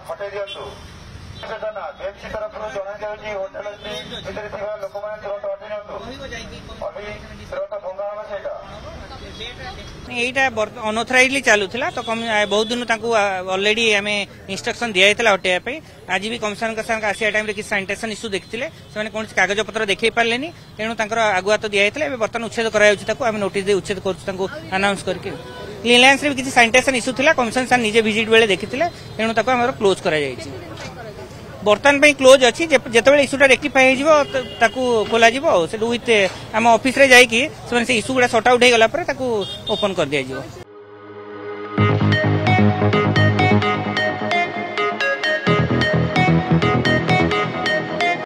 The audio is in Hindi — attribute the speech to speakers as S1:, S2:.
S1: हटे दिंतु सूचना बीएमसी तरफ जनाई होटेल भितर लोक मैंने तुरंत हटे दिंतु अभी तुरंत भंगा हम से
S2: यहीटा अनअथराइजली चलूला तो बहुत दिन अलरेडी आम इंस्ट्रक्शन दिखाई हटाई आज भी कमिशनर आसिया टाइम किसी सानिटेशन इश्यू देखते कौन कागज पत्र देखा पारे तेणु आगुआ तो दिखाई बर्तमान उच्छेद कर नोटिस उच्छेद कर अनाउंस करके क्लीनलाइंस भी किसी सानिटेशन इश्यू था कमिशनर सर निजे विजिट बेले देखी तेणु क्लोज कर बर्तमान क्लोज अच्छी जिते इश्यूटा रेक्टिफाई खोल विथ आम ऑफिस रे जाकि इश्यू गुड़ा सॉर्ट आउट हो गला ओपन कर दिया।